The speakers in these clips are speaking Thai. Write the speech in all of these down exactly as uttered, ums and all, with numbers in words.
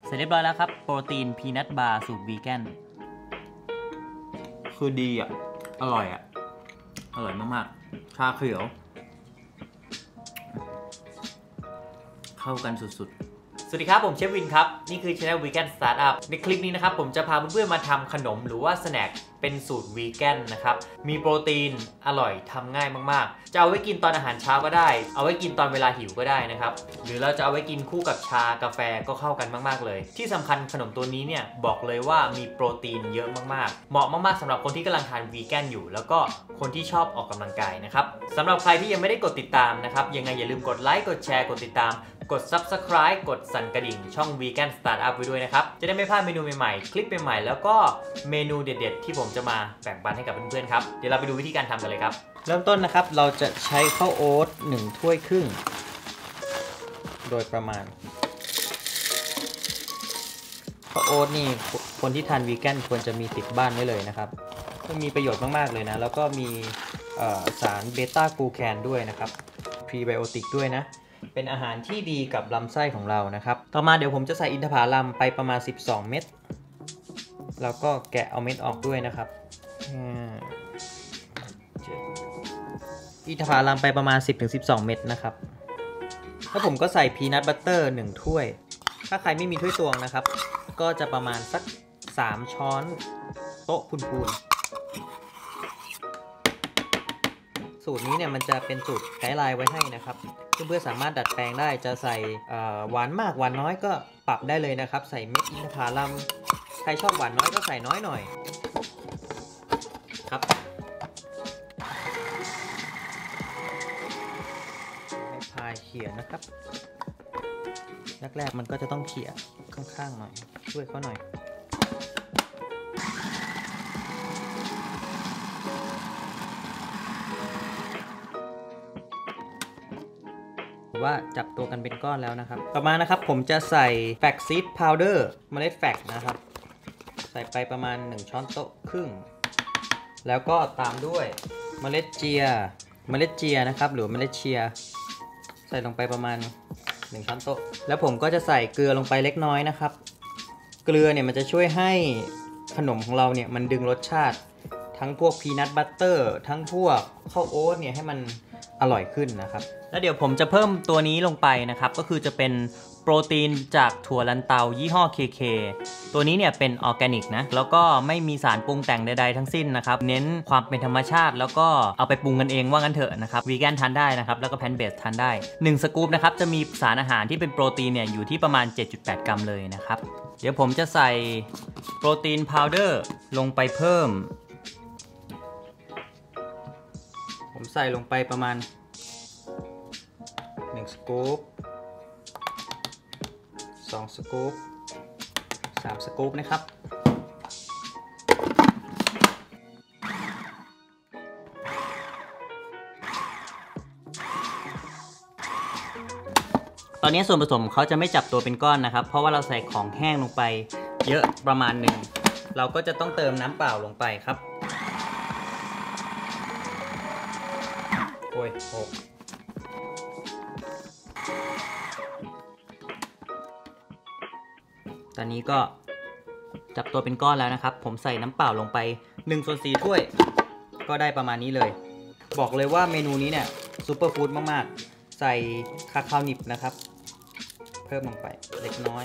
เสร็จเรียบร้อยแล้วครับโปรตีนพีนัทบาร์สูตรวีแกนคือดีอ่ะอร่อยอ่ะอร่อยมากๆชาเขียวเข้ากันสุดๆสวัสดีครับผมเชฟวินครับนี่คือ Channel Vegan Startup ในคลิปนี้นะครับผมจะพาเพื่อนๆมาทำขนมหรือว่าสแน็คเป็นสูตรวีแกนนะครับมีโปรตีนอร่อยทำง่ายมากๆจะเอาไว้กินตอนอาหารเช้าก็ได้เอาไว้กินตอนเวลาหิวก็ได้นะครับหรือเราจะเอาไว้กินคู่กับชากาแฟก็เข้ากันมากๆเลยที่สำคัญขนมตัวนี้เนี่ยบอกเลยว่ามีโปรตีนเยอะมากๆเหมาะมากๆสำหรับคนที่กำลังทานวีแกนอยู่แล้วก็คนที่ชอบออกกำลังกายนะครับสำหรับใครที่ยังไม่ได้กดติดตามนะครับยังไงอย่าลืมกดไลค์กดแชร์กดติดตามกด ซับสไครบ์ กดสั่นกระดิ่งช่อง Vegan Startup ไว้ด้วยนะครับจะได้ไม่พลาดเมนูใหม่ๆคลิปใหม่ๆแล้วก็เมนูเด็ดๆที่ผมจะมาแบ่งปันให้กับเพื่อนๆครับเดี๋ยวเราไปดูวิธีการทำกันเลยครับเริ่มต้นนะครับเราจะใช้ข้าวโอ๊ตหนึ่งถ้วยครึ่งโดยประมาณข้าวโอ๊ตนี่คนที่ทานวีแกนควรจะมีติดบ้านไว้เลยนะครับมันมีประโยชน์มากๆเลยนะแล้วก็มีสารเบต้ากลูแคนด้วยนะครับพรีไบโอติกด้วยนะเป็นอาหารที่ดีกับลำไส้ของเรานะครับต่อมาเดี๋ยวผมจะใส่อินทผลัมไปประมาณสิบสองเม็ดแล้วก็แกะเอาเม็ดออกด้วยนะครับอินทผลัมไปประมาณ สิบถึงสิบสอง เม็ดนะครับแล้วผมก็ใส่พีนัทบัตเตอร์หนึ่งถ้วยถ้าใครไม่มีถ้วยตวงนะครับก็จะประมาณสักสามช้อนโต๊ะพูนๆสูตรนี้เนี่ยมันจะเป็นสูตรไกด์ไลน์ไว้ให้นะครับเพื่อนๆสามารถดัดแปลงได้จะใส่หวานมากหวานน้อยก็ปรับได้เลยนะครับใส่เม็ดอินทผลัมใครชอบหวานน้อยก็ใส่น้อยหน่อยครับให้พายเขี่ยนะครับแรกๆมันก็จะต้องเขี่ยข้างๆหน่อยช่วยเขาหน่อยว่าจับตัวกันเป็นก้อนแล้วนะครับต่อมานะครับผมจะใส่แฟกซีดพาวเดอร์เมล็ดแฟกนะครับใส่ไปประมาณหนึ่งช้อนโต๊ะครึ่งแล้วก็ตามด้วยเมล็ดเจียเมล็ดเจียนะครับหรือเมล็ดเชียใส่ลงไปประมาณหนึ่งช้อนโต๊ะแล้วผมก็จะใส่เกลือลงไปเล็กน้อยนะครับเกลือเนี่ยมันจะช่วยให้ขนมของเราเนี่ยมันดึงรสชาติทั้งพวกพีนัทบัตเตอร์ทั้งพวกข้าวโอ๊ตเนี่ยให้มันอร่อยขึ้นนะครับแล้วเดี๋ยวผมจะเพิ่มตัวนี้ลงไปนะครับก็คือจะเป็นโปรตีนจากถั่วลันเตายี่ห้อ เค เค ตัวนี้เนี่ยเป็นออร์แกนิกนะแล้วก็ไม่มีสารปรุงแต่งใดๆทั้งสิ้นนะครับเน้นความเป็นธรรมชาติแล้วก็เอาไปปรุงกันเองว่างั้นเถอะนะครับวีแกนทานได้นะครับแล้วก็แพลนท์เบสทานได้หนึ่งสกู๊ปนะครับจะมีสารอาหารที่เป็นโปรตีนเนี่ยอยู่ที่ประมาณ เจ็ดจุดแปด กรัมเลยนะครับเดี๋ยวผมจะใส่โปรตีนพาวเดอร์ลงไปเพิ่มผมใส่ลงไปประมาณหนึ่งสกู๊ปสองสกู๊ปสามสกู๊ปนะครับตอนนี้ส่วนผสมเขาจะไม่จับตัวเป็นก้อนนะครับเพราะว่าเราใส่ของแห้งลงไปเยอะประมาณหนึ่งเราก็จะต้องเติมน้ำเปล่าลงไปครับโอ้ยโอ้ตอนนี้ก็จับตัวเป็นก้อนแล้วนะครับผมใส่น้ำเปล่าลงไปหนึ่งส่วนสี่ถ้วยก็ได้ประมาณนี้เลยบอกเลยว่าเมนูนี้เนี่ยซูเปอร์ฟู้ดมากๆใส่คาคาวนิบนะครับเพิ่มลงไปเล็กน้อย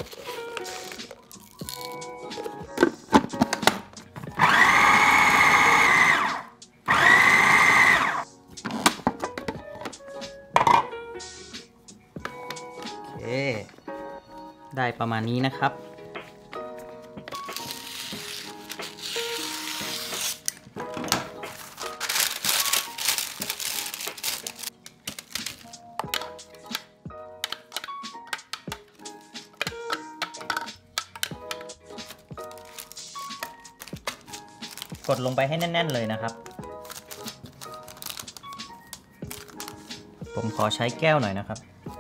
โอเคได้ประมาณนี้นะครับกดลงไปให้แน่นๆเลยนะครับผมขอใช้แก้วหน่อยนะครับ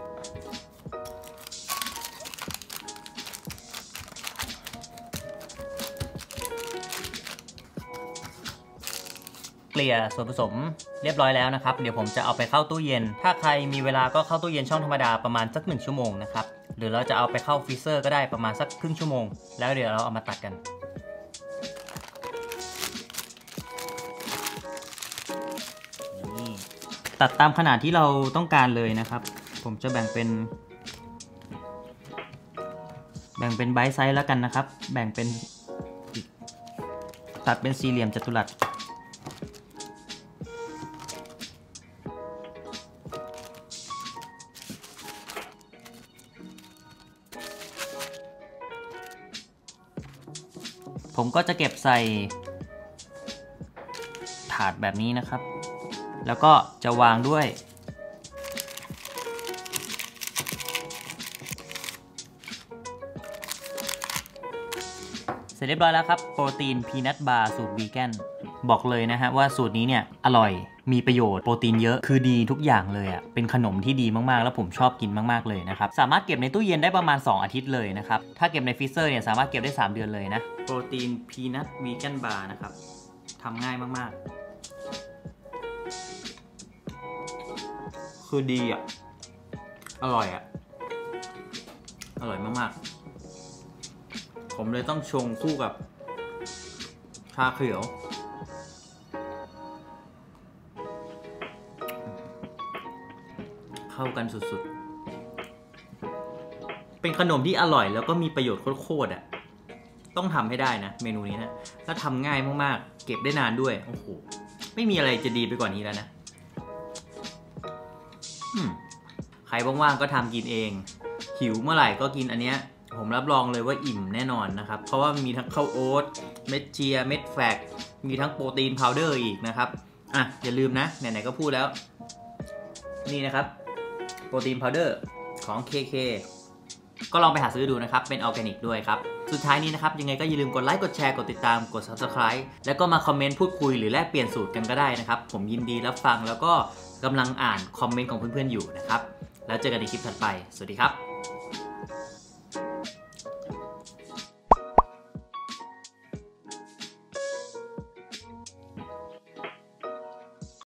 เกลี่ยส่วนผสมเรียบร้อยแล้วนะครับเดี๋ยวผมจะเอาไปเข้าตู้เย็นถ้าใครมีเวลาก็เข้าตู้เย็นช่องธรรมดาประมาณสักหนึ่งชั่วโมงนะครับหรือเราจะเอาไปเข้าฟรีเซอร์ก็ได้ประมาณสักครึ่งชั่วโมงแล้วเดี๋ยวเราเอามาตัดกันนี่ตัดตามขนาดที่เราต้องการเลยนะครับผมจะแบ่งเป็นแบ่งเป็นไบต์ไซส์แล้วกันนะครับแบ่งเป็นตัดเป็นสี่เหลี่ยมจัตุรัสผมก็จะเก็บใส่ถาดแบบนี้นะครับแล้วก็จะวางด้วยเสร็จเรียบร้อยแล้วครับโปรตีนพีนัทบาร์สูตรวีแกนบอกเลยนะฮะว่าสูตรนี้เนี่ยอร่อยมีประโยชน์โปรตีนเยอะคือดีทุกอย่างเลยอ่ะเป็นขนมที่ดีมากๆแล้วผมชอบกินมากๆเลยนะครับสามารถเก็บในตู้เย็นได้ประมาณสองอาทิตย์เลยนะครับถ้าเก็บในฟรีเซอร์เนี่ยสามารถเก็บได้สามเดือนเลยนะโปรตีนพีนัทวีแกนบาร์นะครับทำง่ายมากๆคือดีอ่ะอร่อยอ่ะอร่อยมากๆผมเลยต้องชงคู่กับชาเขียวเข้ากันสุดๆเป็นขนมที่อร่อยแล้วก็มีประโยชน์โคตรๆอ่ะต้องทำให้ได้นะเมนูนี้นะแล้วทำง่ายมากๆเก็บได้นานด้วยโอ้โหไม่มีอะไรจะดีไปกว่านี้แล้วนะใครว่างๆก็ทำกินเองหิวเมื่อไหร่ก็กินอันเนี้ยผมรับรองเลยว่าอิ่มแน่นอนนะครับเพราะว่ามีทั้งข้าวโอ๊ตเม็ดเจียเม็ดแฟกมีทั้งโปรตีนพาวเดอร์อีกนะครับอ่ะอย่าลืมนะไหนๆก็พูดแล้วนี่นะครับโปรตีนพาวเดอร์ของ เค เค ก็ลองไปหาซื้อดูนะครับเป็นออร์แกนิกด้วยครับสุดท้ายนี้นะครับยังไงก็อย่าลืมกดไลค์กดแชร์กดติดตามกด ซับสไครบ์ แล้วก็มาคอมเมนต์พูดคุยหรือแลกเปลี่ยนสูตรกันก็ได้นะครับผมยินดีรับฟังแล้วก็กำลังอ่านคอมเมนต์ของเพื่อนๆอยู่นะครับแล้วเจอกันในคลิปถัดไปสวัสดีครับ